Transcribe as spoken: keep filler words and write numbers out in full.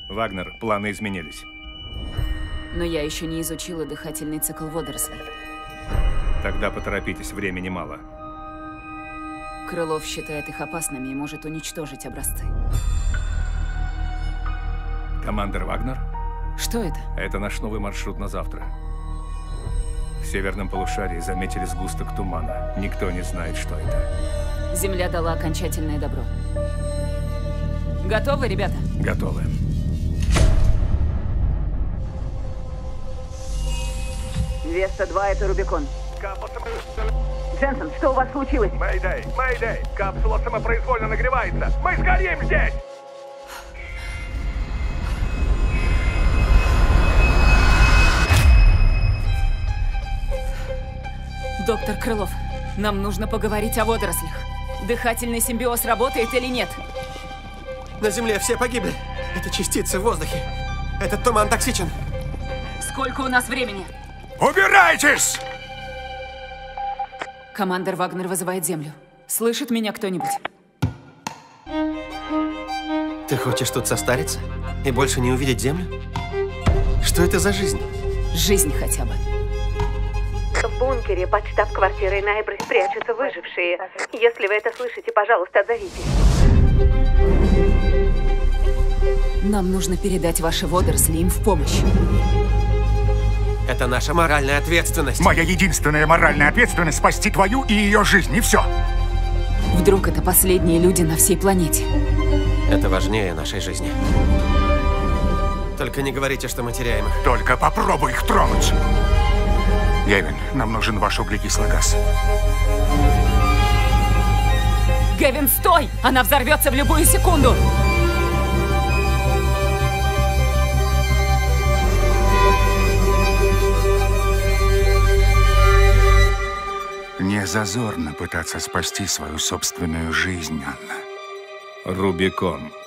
Вагнер, планы изменились. Но я еще не изучила дыхательный цикл водорослей. Тогда поторопитесь, времени мало. Крылов считает их опасными и может уничтожить образцы. Командир Вагнер? Что это? Это наш новый маршрут на завтра. В северном полушарии заметили сгусток тумана. Никто не знает, что это. Земля дала окончательное добро. Готовы, ребята? Готовы. Веста два, это Рубикон. Дженсен, что у вас случилось? Мэйдэй, Мэйдэй, капсула самопроизвольно нагревается. Мы сгорим здесь! Доктор Крылов, нам нужно поговорить о водорослях. Дыхательный симбиоз работает или нет? На Земле все погибли. Это частицы в воздухе. Этот туман токсичен. Сколько у нас времени? Убирайтесь! Командир Вагнер вызывает Землю. Слышит меня кто-нибудь? Ты хочешь тут состариться? И больше не увидеть Землю? Что это за жизнь? Жизнь хотя бы. В бункере под штаб-квартирой Найбры прячутся выжившие. Если вы это слышите, пожалуйста, отзовитесь. Нам нужно передать ваши водоросли им в помощь. Это наша моральная ответственность. Моя единственная моральная ответственность — спасти твою и ее жизнь, и все. Вдруг это последние люди на всей планете? Это важнее нашей жизни. Только не говорите, что мы теряем их. Только попробуй их тронуть. Гевин, нам нужен ваш углекислый газ. Гевин, стой! Она взорвется в любую секунду! Не зазорно пытаться спасти свою собственную жизнь, Анна. Рубикон.